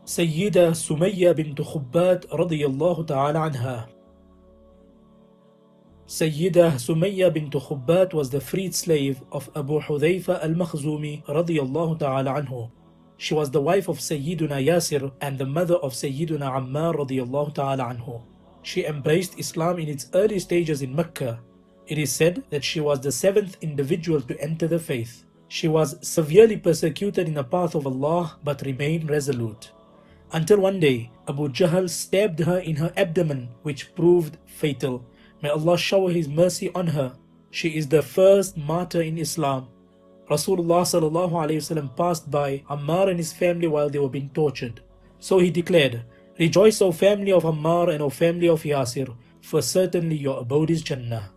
Sayyidah Sumayyah bint Khubbat radiyallahu ta'ala anha. Sayyidah Sumayyah bint Khubbat was the freed slave of Abu Hudhayfa al-Makhzumi radiyallahu ta'ala anhu. She was the wife of Sayyiduna Yasir and the mother of Sayyiduna Ammar radiyallahu ta'ala anhu. She embraced Islam in its early stages in Mecca. It is said that she was the 7th individual to enter the faith. She was severely persecuted in the path of Allah but remained resolute. Until one day, Abu Jahl stabbed her in her abdomen, which proved fatal. May Allah shower His mercy on her. She is the first martyr in Islam. Rasulullah Sallallahu, alayhi, passed by Ammar and his family while they were being tortured. So he declared, "Rejoice, O family of Ammar and O family of Yasir, for certainly your abode is Jannah."